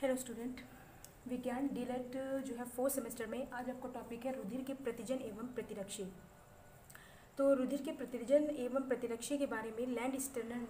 Hello student, विज्ञान डीलेट जो है फोर्थ सेमेस्टर में आज आपका टॉपिक है रुधिर के प्रतिजन एवं प्रतिरक्षी। तो रुधिर के प्रतिजन एवं प्रतिरक्षी के बारे में लैंड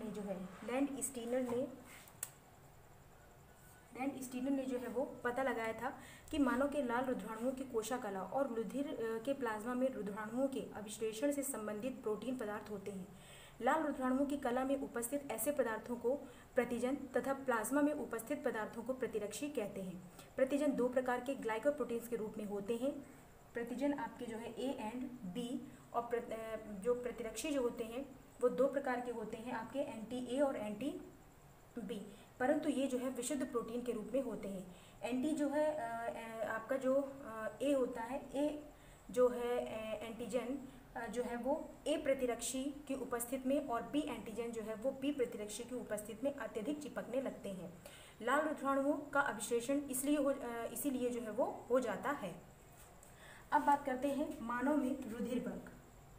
स्टीनर ने जो है वो पता लगाया था कि मानव के लाल रुधिराणुओं की कोशिका और रुधिर के प्लाज्मा में रुधिराणुओं के अभिश्लेषण से संबंधित प्रोटीन पदार्थ होते हैं। लाल रुधिराणुओं की कला में उपस्थित ऐसे पदार्थों को प्रतिजन तथा प्लाज्मा में उपस्थित पदार्थों को प्रतिरक्षी कहते हैं। प्रतिजन दो प्रकार के ग्लाइकोप्रोटीन्स के रूप में होते हैं। प्रतिजन आपके जो है ए एंड बी, और जो प्रतिरक्षी जो होते हैं वो दो प्रकार के होते हैं, आपके एंटी ए और एंटी बी, परंतु ये जो है विशुद्ध प्रोटीन के रूप में होते हैं। एंटी जो है आपका जो ए होता है, ए जो है एंटीजन जो है वो ए प्रतिरक्षी की उपस्थिति में और बी एंटीजन जो है वो बी प्रतिरक्षी की उपस्थिति में अत्यधिक चिपकने लगते हैं। लाल रुधिराणुओं का अभिश्लेषण इसीलिए जो है वो हो जाता है। अब बात करते हैं मानव में रुधिर वर्ग।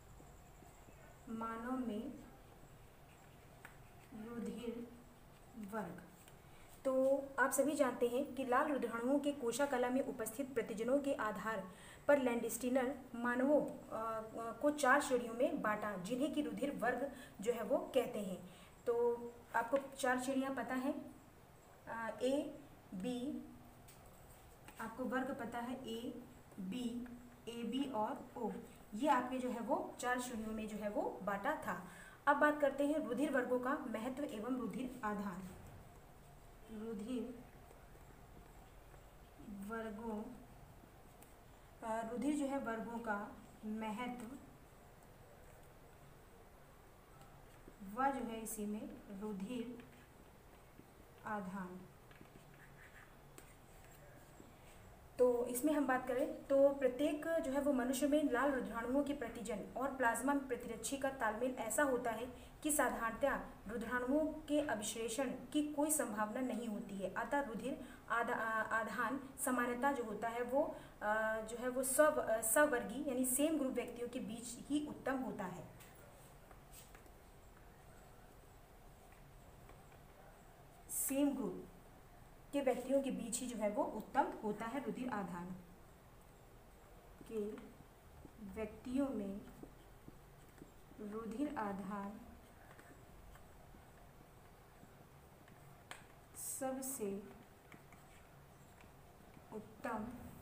मानव में रुधिर वर्ग, तो आप सभी जानते हैं कि लाल रुधिराणुओं के कोशिका में उपस्थित प्रतिजनों के आधार पर लैंडस्टीनर मानवों को 4 श्रेणियों में बांटा, जिन्हें कि रुधिर वर्ग जो है वो कहते हैं। तो आपको 4 श्रेणियां पता है, ए बी, आपको वर्ग पता है ए बी और ओ, ये आपके जो है वो 4 श्रेणियों में जो है वो बांटा था। अब बात करते हैं रुधिर वर्गों का महत्व एवं रुधिर आधार। रुधिर वर्गों, रुधिर जो है वर्गों का महत्व वह जो है इसी में रुधिर आधान। तो इसमें हम बात करें तो प्रत्येक जो है वो मनुष्य में लाल रुधिराणुओं के प्रतिजन और प्लाज्मा में प्रतिरक्षी का तालमेल ऐसा होता है कि साधारणतया रुधिराणुओं के अभिश्लेषण की कोई संभावना नहीं होती है। अतः रुधिर आधान सामान्यतः जो होता है वो जो है वो सवर्गीय यानी सेम ग्रुप व्यक्तियों के बीच ही उत्तम होता है। सेम ग्रुप के व्यक्तियों के बीच ही जो है वो उत्तम होता है रुधिर आधान के व्यक्तियों में रुधिर आधान सबसे उत्तम,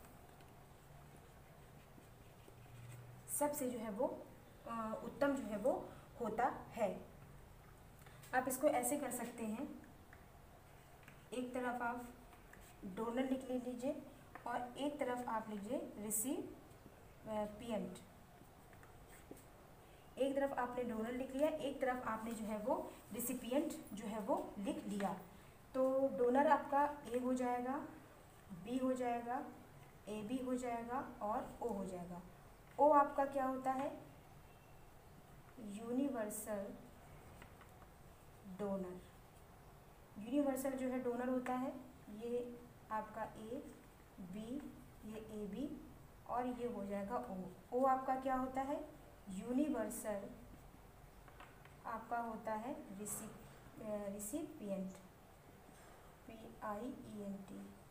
सबसे जो है वो उत्तम जो है वो होता है। आप इसको ऐसे कर सकते हैं, एक तरफ आप डोनर लिख लीजिए और एक तरफ आप लिखिए रिसिपिएंट। एक तरफ आपने डोनर लिख लिया, एक तरफ आपने जो है वो रिसिपिएंट जो है वो लिख लिया। तो डोनर आपका ए हो जाएगा, बी हो जाएगा, ए बी हो जाएगा और ओ हो जाएगा। ओ आपका क्या होता है? Universal donor. यूनिवर्सल जो है डोनर होता है, ये आपका ए बी, ये ए बी और ये हो जाएगा ओ। ओ आपका क्या होता है? यूनिवर्सल आपका होता है रिसिपिएंट, PIENT।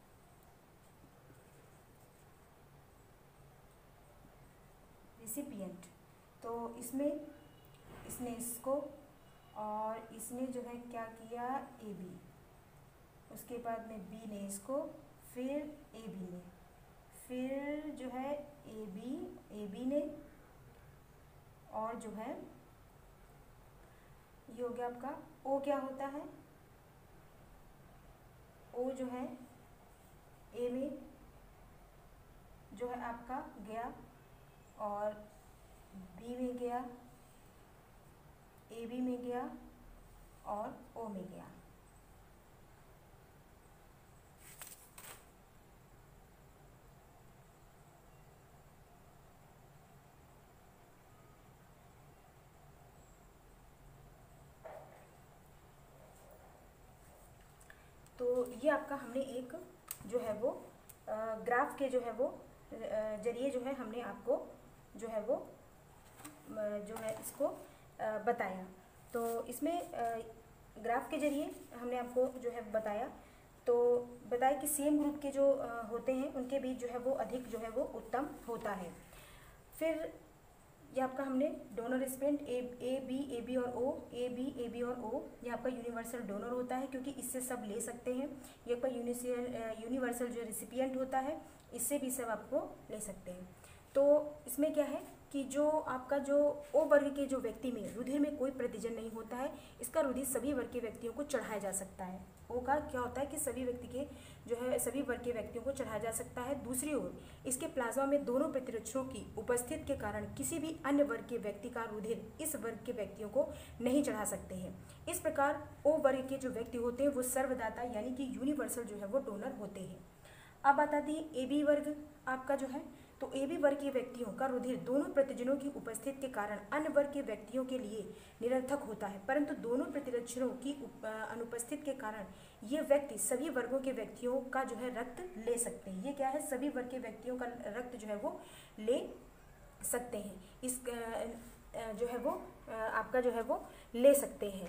रिसिपिएंट। तो इसने इसको और इसने जो है क्या किया, ए बी, उसके बाद में बी ने इसको, फिर ए बी ने, फिर जो है ए बी ने, और जो है ये हो गया आपका ओ। क्या होता है? ओ जो है ए में जो है आपका गया और बी में गया, ए बी में गया और ओ में गया। तो ये आपका हमने एक जो है वो ग्राफ के जो है वो जरिए जो है हमने आपको जो है वो जो है इसको बताया। तो इसमें ग्राफ के जरिए हमने आपको जो है बताया तो बताए कि सेम ग्रुप के जो होते हैं उनके बीच जो है वो अधिक जो है वो उत्तम होता है। फिर ये आपका हमने डोनर रिसिपिएंट ए बी और ओ, ए बी और ओ, ये आपका यूनिवर्सल डोनर होता है क्योंकि इससे सब ले सकते हैं। ये आपका यूनिवर्सल जो रिसिपिएंट होता है, इससे भी सब आपको ले सकते हैं। तो इसमें क्या है कि जो आपका जो ओ वर्ग के जो व्यक्ति में रुधिर में कोई प्रतिजन नहीं होता है, इसका रुधिर सभी वर्ग के व्यक्तियों को चढ़ाया जा सकता है। ओ का क्या होता है कि सभी व्यक्ति के जो है सभी वर्ग के व्यक्तियों को चढ़ाया जा सकता है। दूसरी ओर इसके प्लाज्मा में दोनों प्रतिरक्षों की उपस्थिति के कारण किसी भी अन्य वर्ग के व्यक्ति का रुधिर इस वर्ग के व्यक्तियों को नहीं चढ़ा सकते हैं। इस प्रकार ओ वर्ग के जो व्यक्ति होते हैं वो सर्वदाता यानी कि यूनिवर्सल जो है वो डोनर होते हैं। अब बता दी ए बी वर्ग आपका जो है, तो ए बी वर्ग के व्यक्तियों का रुधिर दोनों प्रतिजनों की उपस्थिति के कारण अन्य वर्ग के व्यक्तियों के लिए निरर्थक होता है, परंतु दोनों प्रतिरक्षणों की अनुपस्थिति के कारण ये व्यक्ति सभी वर्गों के व्यक्तियों का जो है रक्त ले सकते हैं। ये क्या है, सभी वर्ग के व्यक्तियों का रक्त जो है वो ले सकते हैं। इस जो है वो आपका जो है वो ले सकते हैं,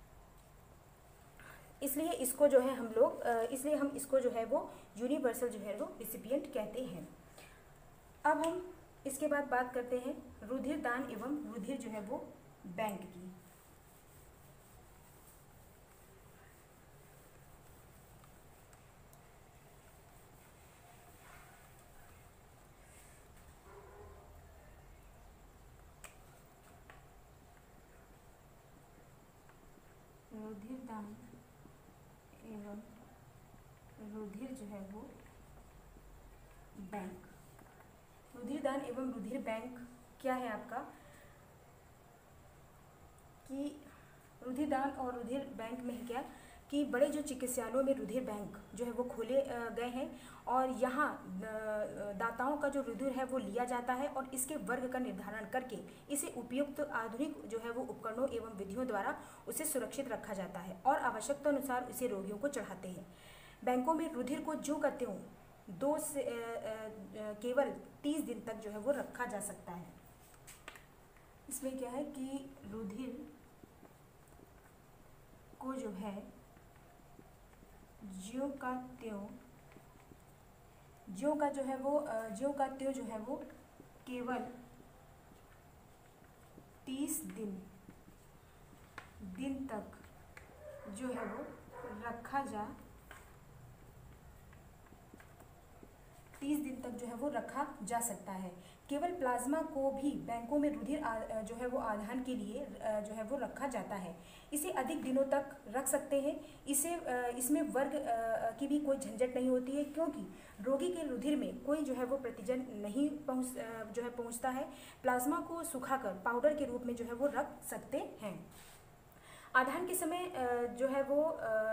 इसलिए इसको जो है हम लोग इसलिए हम इसको जो है वो यूनिवर्सल जो है वो रिसिपिएंट कहते हैं। अब हम इसके बाद बात करते हैं रुधिर दान एवं रुधिर जो है वो बैंक की। रुधिर दान एवं रुधिर जो है वो बैंक। रुधिर दान एवं रुधिर बैंक क्या है आपका कि रुधिर दान और रुधिर बैंक में क्या कि बड़े जो चिकित्सालयों में रुधिर बैंक जो है वो खोले गए हैं और यहाँ दाताओं का जो रुधिर है वो लिया जाता है और इसके वर्ग का निर्धारण करके इसे उपयुक्त आधुनिक जो है वो उपकरणों एवं विधियों द्वारा उसे सुरक्षित रखा जाता है और आवश्यकता अनुसार इसे रोगियों को चढ़ाते हैं। बैंकों में रुधिर को ज्यों का त्यों केवल 30 दिन तक जो है वो रखा जा सकता है। इसमें क्या है कि रुधिर को जो है ज्यों का त्यों जो है वो केवल 30 दिन तक जो है वो रखा जा 30 दिन तक जो है वो रखा जा सकता है। केवल प्लाज्मा को भी बैंकों में रुधिर जो है वो आधान के लिए जो है वो रखा जाता है। इसे अधिक दिनों तक रख सकते हैं। इसमें वर्ग की भी कोई झंझट नहीं होती है क्योंकि रोगी के रुधिर में कोई जो है वो प्रतिजन नहीं पहुंचता है। प्लाज्मा को सुखाकर पाउडर के रूप में जो है वो रख सकते हैं। आधान के समय जो है वो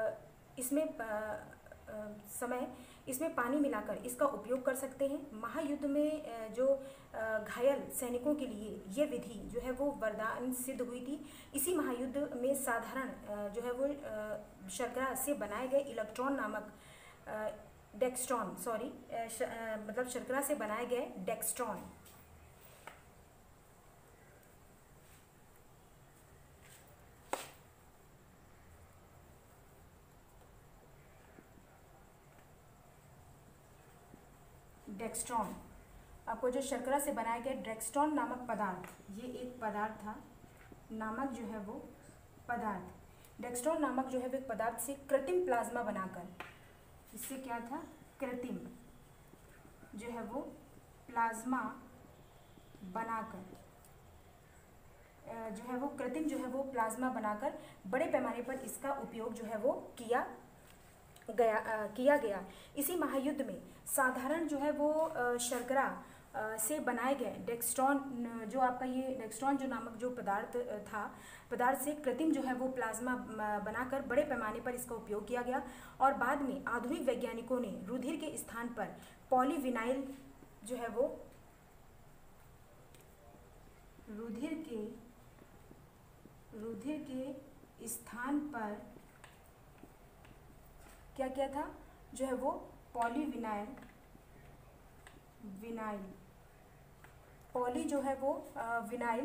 इसमें पानी मिलाकर इसका उपयोग कर सकते हैं। महायुद्ध में जो घायल सैनिकों के लिए ये विधि जो है वो वरदान सिद्ध हुई थी। इसी महायुद्ध में साधारण जो है वो शर्करा से बनाए गए इलेक्ट्रॉन नामक मतलब शर्करा से बनाए गए डेक्स्ट्रॉन आपको जो शर्करा से बनाए गए डेक्स्ट्रॉन नामक पदार्थ, ये एक पदार्थ था नामक जो है वो पदार्थ डेक्स्ट्रॉन नामक जो है वो एक पदार्थ से कृत्रिम प्लाज्मा बनाकर, इससे क्या था कृत्रिम जो है वो प्लाज्मा बनाकर बड़े पैमाने पर इसका उपयोग जो है वो किया गया। इसी महायुद्ध में साधारण जो है वो शर्करा से बनाए गए डेक्स्ट्रॉन जो आपका ये डेक्स्ट्रॉन जो नामक जो पदार्थ से कृत्रिम जो है वो प्लाज्मा बनाकर बड़े पैमाने पर इसका उपयोग किया गया और बाद में आधुनिक वैज्ञानिकों ने रुधिर के स्थान पर पॉलीविनाइल जो है वो रुधिर के स्थान पर क्या किया था जो है वो पॉलीविनाइल पॉली जो है वो विनाइल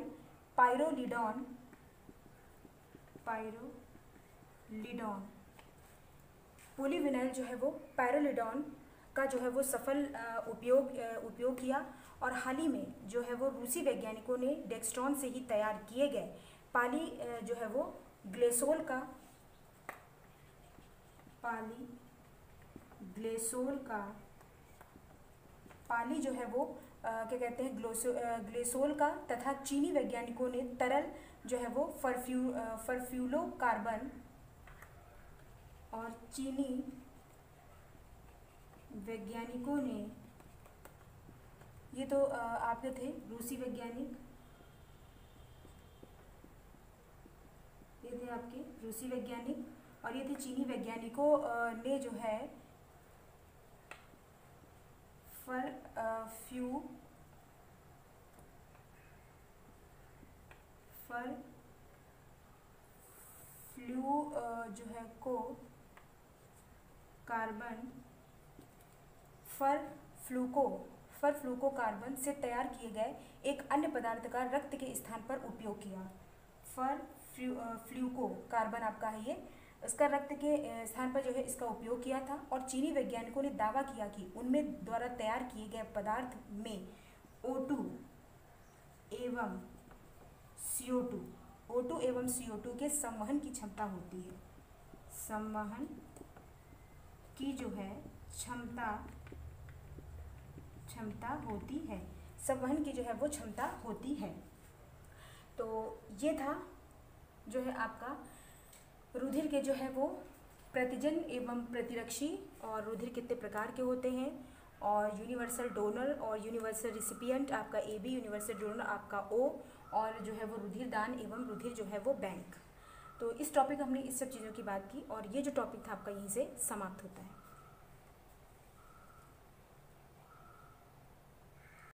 पायरोलिडॉन पॉलीविनाइल जो है वो पायरोलिडॉन का जो है वो सफल उपयोग किया। और हाल ही में जो है वो रूसी वैज्ञानिकों ने डेक्स्ट्रॉन से ही तैयार किए गए जो है वो ग्लेसोल का पाली जो है वो क्या कहते हैं ग्लेसोल का तथा चीनी वैज्ञानिकों ने तरल जो है वो फरफ्यूलोकार्बन और चीनी वैज्ञानिकों ने, ये तो आपके थे रूसी वैज्ञानिक, ये थे आपके रूसी वैज्ञानिक, और ये थे चीनी वैज्ञानिकों ने जो है जो है को कार्बन फरफ्लूकोकार्बन से तैयार किए गए एक अन्य पदार्थ का रक्त के स्थान पर उपयोग किया। फरफ्लूकोकार्बन आपका है ये, इसका रक्त के स्थान पर जो है इसका उपयोग किया था। और चीनी वैज्ञानिकों ने दावा किया कि उनमें द्वारा तैयार किए गए पदार्थ में O2 एवं CO2 के संवहन की क्षमता होती है। संवहन की जो है क्षमता होती है, संवहन की जो है वो क्षमता होती है। तो ये था जो है आपका रुधिर के जो है वो प्रतिजन एवं प्रतिरक्षी, और रुधिर कितने प्रकार के होते हैं, और यूनिवर्सल डोनर और यूनिवर्सल रिसिपिएंट आपका AB, यूनिवर्सल डोनर आपका O, और जो है वो रुधिर दान एवं रुधिर जो है वो बैंक। तो इस टॉपिक हमने इस सब चीज़ों की बात की, और ये जो टॉपिक था आपका यहीं से समाप्त होता है।